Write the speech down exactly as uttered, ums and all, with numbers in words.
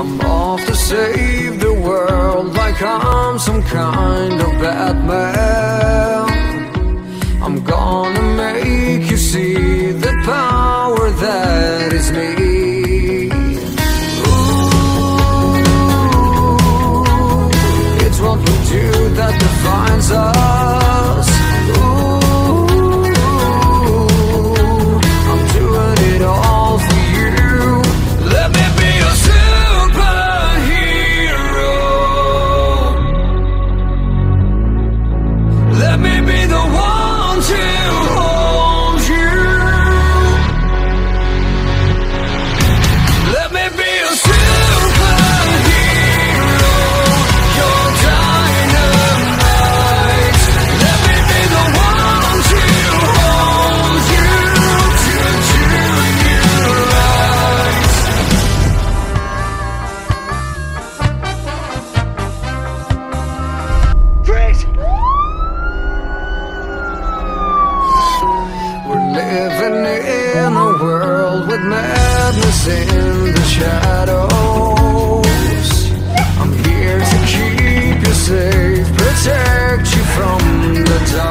I'm off to save the world like I'm some kind of Batman. I'm gonna make you see the power that is me. Ooh, it's what we do that defines us. Ooh, I'm doing it all for you. Let me be a superhero. Let me be the one to hold you. Let me be a superhero. You're dynamite. Let me be the one to hold you, to do you right. Freeze! We're living in a world with madness in the shadows. I'm here to keep you safe, protect you from the dark.